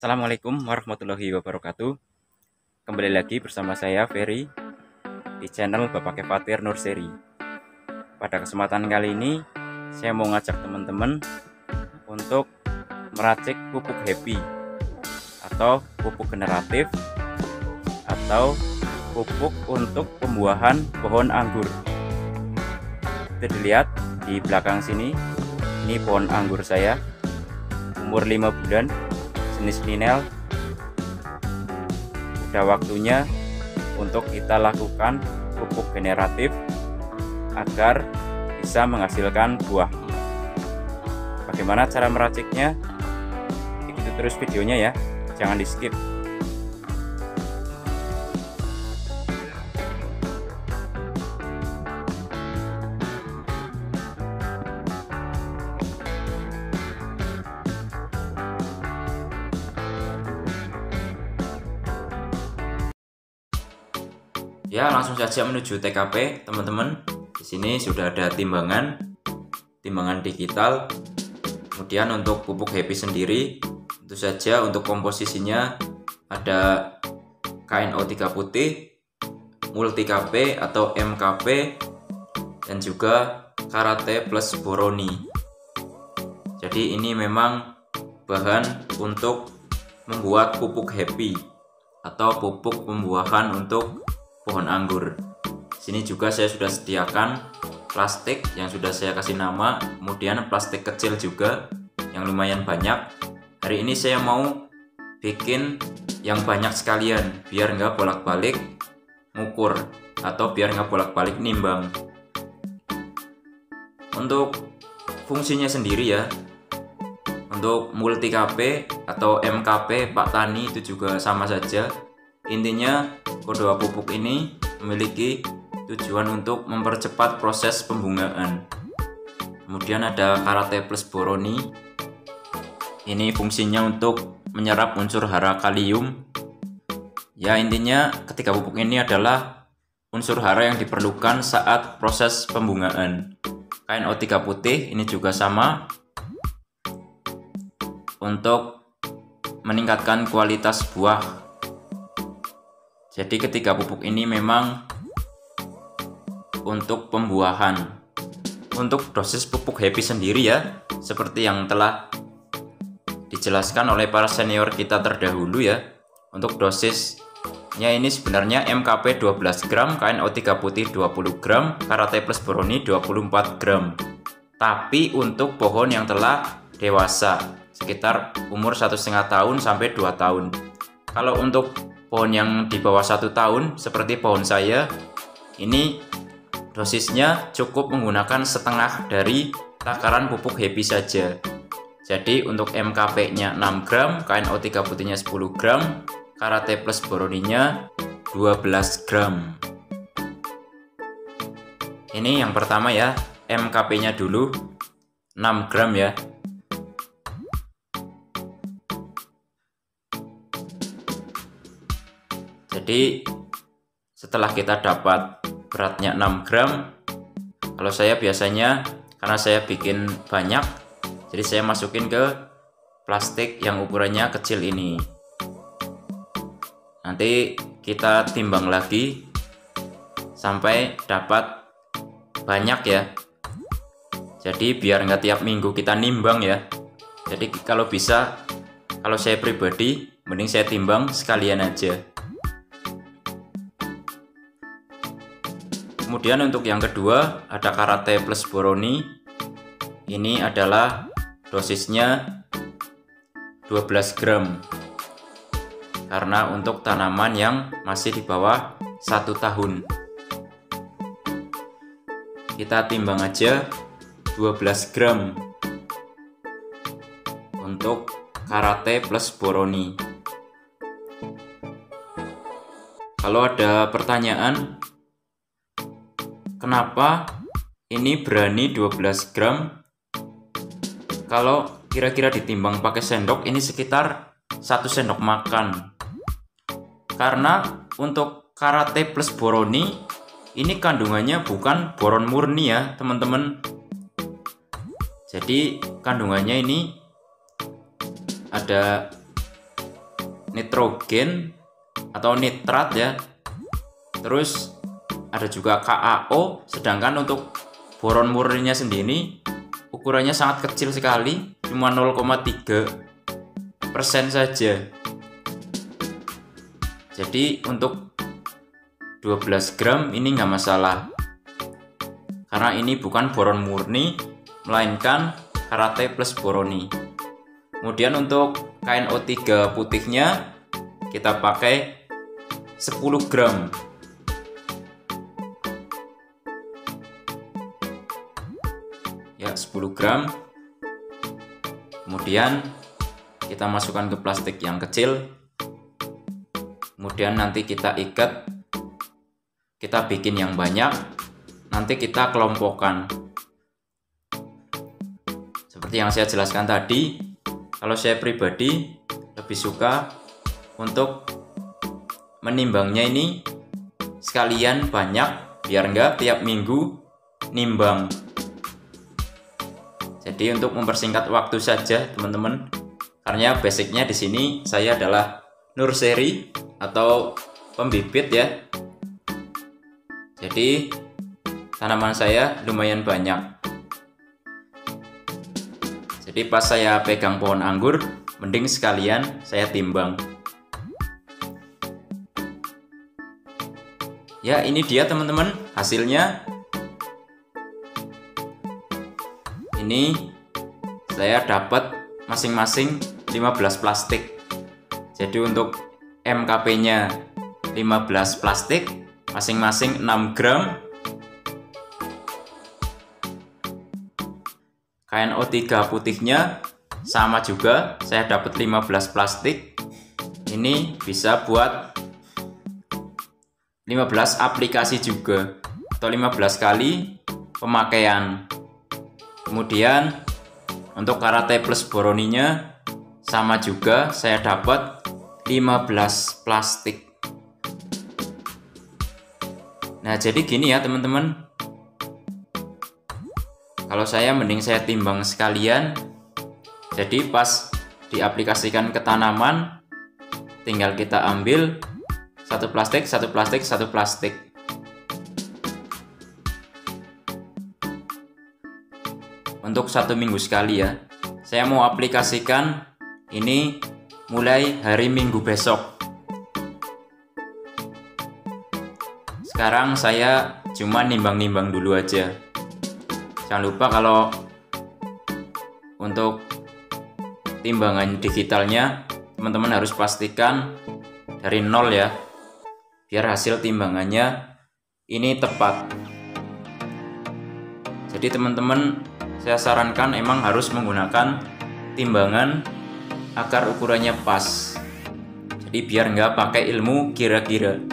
Assalamualaikum warahmatullahi wabarakatuh. Kembali lagi bersama saya Ferry di channel Bapak Kefatir Nurseri. Pada kesempatan kali ini saya mau ngajak teman-teman untuk meracik pupuk happy atau pupuk generatif atau pupuk untuk pembuahan pohon anggur. Bisa dilihat di belakang sini, ini pohon anggur saya, umur 5 bulan, jenis Ninel. Udah waktunya untuk kita lakukan pupuk generatif agar bisa menghasilkan buah. Bagaimana cara meraciknya? Ikuti terus videonya ya, jangan di skip. Ya, langsung saja menuju TKP, teman-teman. Di sini sudah ada timbangan digital. Kemudian untuk pupuk happy sendiri, tentu saja untuk komposisinya ada KNO3 putih, multi KP atau MKP, dan juga karate plus boroni. Jadi ini memang bahan untuk membuat pupuk happy atau pupuk pembuahan untuk pohon anggur. Sini juga saya sudah sediakan plastik yang sudah saya kasih nama, kemudian plastik kecil juga yang lumayan banyak. Hari ini saya mau bikin yang banyak sekalian biar nggak bolak-balik ngukur atau biar nggak bolak-balik nimbang. Untuk fungsinya sendiri ya, untuk multi KP atau MKP Pak Tani itu juga sama saja. Intinya kedua pupuk ini memiliki tujuan untuk mempercepat proses pembungaan. Kemudian ada karate plus boroni. Ini fungsinya untuk menyerap unsur hara kalium. Ya, intinya ketiga pupuk ini adalah unsur hara yang diperlukan saat proses pembungaan. KNO3 putih ini juga sama untuk meningkatkan kualitas buah. Jadi ketiga pupuk ini memang untuk pembuahan. Untuk dosis pupuk happy sendiri ya, seperti yang telah dijelaskan oleh para senior kita terdahulu ya. Untuk dosisnya ini sebenarnya MKP 12 gram, KNO3 putih 20 gram, karate plus boroni 24 gram. Tapi untuk pohon yang telah dewasa, sekitar umur 1,5 tahun sampai 2 tahun. Kalau untuk pohon yang di bawah 1 tahun seperti pohon saya, ini dosisnya cukup menggunakan setengah dari takaran pupuk happy saja. Jadi untuk MKP nya 6 gram, KNO3 putihnya 10 gram, karate plus boroninya 12 gram. Ini yang pertama ya, MKP nya dulu 6 gram ya. Jadi setelah kita dapat beratnya 6 gram, kalau saya biasanya karena saya bikin banyak, jadi saya masukin ke plastik yang ukurannya kecil ini. Nanti kita timbang lagi sampai dapat banyak ya. Jadi biar nggak tiap minggu kita nimbang ya. Jadi kalau bisa, kalau saya pribadi mending saya timbang sekalian aja. Kemudian untuk yang kedua ada karate plus boroni. Ini adalah dosisnya 12 gram. Karena untuk tanaman yang masih di bawah 1 tahun. Kita timbang aja 12 gram untuk karate plus boroni. Kalau ada pertanyaan, kenapa ini berani 12 gram? Kalau kira-kira ditimbang pakai sendok, ini sekitar 1 sendok makan. Karena untuk karate plus boroni, ini kandungannya bukan boron murni ya teman-teman. Jadi kandungannya ini ada nitrogen atau nitrat ya. Terus ada juga KAO, sedangkan untuk boron murninya sendiri ukurannya sangat kecil sekali, cuma 0,3% saja. Jadi untuk 12 gram ini nggak masalah, karena ini bukan boron murni melainkan karate plus boroni. Kemudian untuk KNO3 putihnya kita pakai 10 gram. Ya, 10 gram. Kemudian kita masukkan ke plastik yang kecil. Kemudian nanti kita ikat. Kita bikin yang banyak. Nanti kita kelompokkan. Seperti yang saya jelaskan tadi, kalau saya pribadi lebih suka untuk menimbangnya ini sekalian banyak, biar enggak tiap minggu nimbang. Jadi untuk mempersingkat waktu saja teman-teman, karena basicnya di sini saya adalah nursery atau pembibit ya. Jadi tanaman saya lumayan banyak. Jadi pas saya pegang pohon anggur, mending sekalian saya timbang. Ya, ini dia teman-teman hasilnya. Ini saya dapat masing-masing 15 plastik. Jadi untuk MKP-nya 15 plastik, masing-masing 6 gram. KNO3 putihnya sama juga, saya dapat 15 plastik. Ini bisa buat 15 aplikasi juga, atau 15 kali pemakaian. Kemudian untuk karate plus boroninya sama juga, saya dapat 15 plastik. Nah, jadi gini ya teman-teman, kalau saya mending saya timbang sekalian. Jadi pas diaplikasikan ke tanaman, tinggal kita ambil satu plastik, satu plastik, satu plastik. Untuk 1 minggu sekali ya. Saya mau aplikasikan ini mulai hari Minggu besok. Sekarang saya cuma nimbang-nimbang dulu aja. Jangan lupa kalau untuk timbangan digitalnya teman-teman harus pastikan dari 0 ya, biar hasil timbangannya ini tepat. Jadi teman-teman, saya sarankan emang harus menggunakan timbangan agar ukurannya pas. Jadi biar nggak pakai ilmu kira-kira.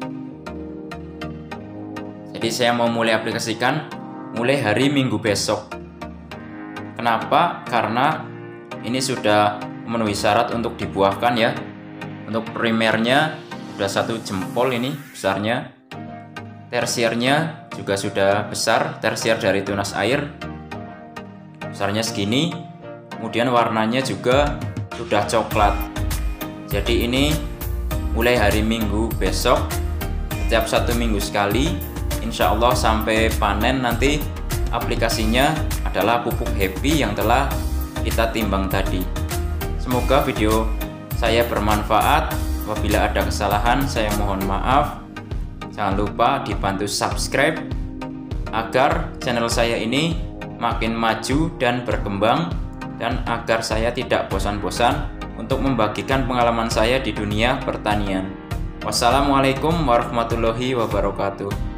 Jadi saya mau mulai aplikasikan mulai hari Minggu besok. Kenapa? Karena ini sudah memenuhi syarat untuk dibuahkan ya. Untuk primernya sudah 1 jempol ini besarnya. Tersiernya juga sudah besar, tersier dari tunas air. Besarnya segini. Kemudian warnanya juga sudah coklat. Jadi ini mulai hari Minggu besok, setiap 1 minggu sekali, insya Allah sampai panen nanti aplikasinya adalah pupuk Happy yang telah kita timbang tadi. Semoga video saya bermanfaat. Apabila ada kesalahan saya mohon maaf. Jangan lupa dibantu subscribe agar channel saya ini makin maju dan berkembang, dan agar saya tidak bosan-bosan untuk membagikan pengalaman saya di dunia pertanian. Wassalamualaikum warahmatullahi wabarakatuh.